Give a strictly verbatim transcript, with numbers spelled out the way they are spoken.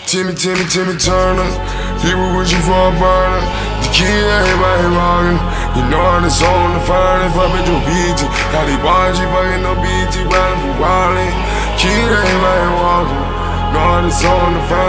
Timmy, Timmy, Timmy Turner. He was wishing for a burner. The kid, everybody rockin'. You know how this on the fire, they fuck with your B T. How they bought you fucking no B T, riding for Wally. Kid, everybody walkin'. Know how this on the fire.